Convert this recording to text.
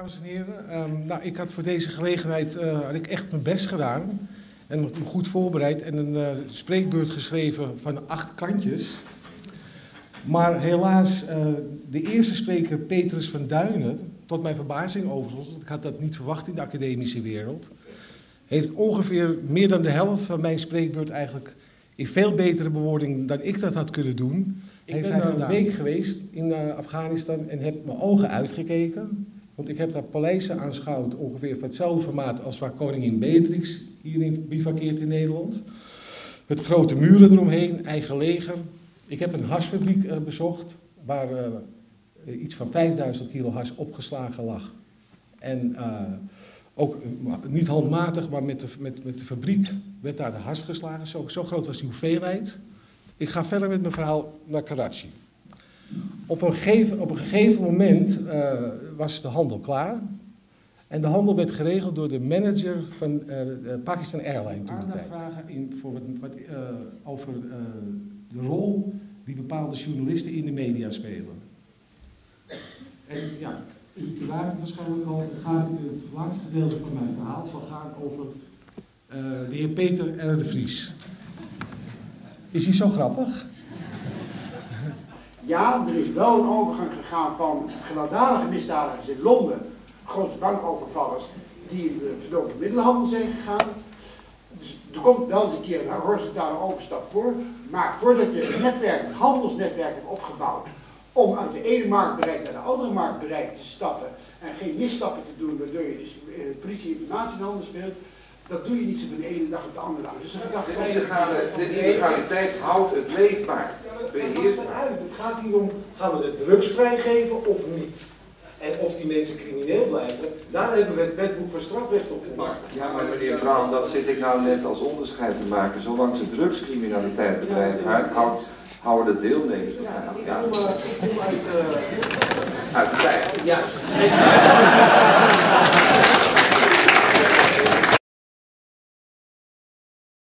dames en heren. Nou, ik had voor deze gelegenheid had ik echt mijn best gedaan en me goed voorbereid en een spreekbeurt geschreven van 8 kantjes. Maar helaas, de eerste spreker, Petrus van Duinen, tot mijn verbazing overigens, ik had dat niet verwacht in de academische wereld, heeft ongeveer meer dan de helft van mijn spreekbeurt eigenlijk in veel betere bewoording dan ik dat had kunnen doen. Ik ben een week geweest in Afghanistan en heb mijn ogen uitgekeken. Want ik heb daar paleizen aanschouwd, ongeveer van hetzelfde formaat als waar koningin Beatrix hierin bivakkeert in Nederland. Met grote muren eromheen, eigen leger. Ik heb een hasfabriek bezocht, waar iets van 5000 kilo has opgeslagen lag. En ook niet handmatig, maar met de fabriek werd daar de has geslagen. Zo groot was die hoeveelheid. Ik ga verder met mijn verhaal naar Karachi. Op een gegeven moment was de handel klaar. En de handel werd geregeld door de manager van Pakistan Airlines toen de tijd. Vragen over de rol die bepaalde journalisten in de media spelen. En ja, u raadt het waarschijnlijk al, het laatste gedeelte van mijn verhaal zal gaan over de heer Peter R. de Vries. Is hij zo grappig? Ja, er is wel een overgang gegaan van gewelddadige misdadigers in Londen, grote bankovervallers, die in de verdoofde middelenhandel zijn gegaan. Dus er komt wel eens een keer een horizontale overstap voor, maar voordat je een handelsnetwerk hebt opgebouwd om uit de ene marktbereik naar de andere marktbereik te stappen en geen misstappen te doen waardoor je dus politie informatie in handen speelt, dat doe je niet zo van de ene dag op de andere dag. Dus de illegaliteit houdt het leefbaar. Het gaat hier om, gaan we de drugs vrijgeven of niet? En of die mensen crimineel blijven, daar hebben we het wetboek van strafrecht op gemaakt. Ja, maar meneer Brown, dat zit ik nou net als onderscheid te maken. Zolang ze drugscriminaliteit bedrijven, houden de deelnemers uit de tijd. Ja.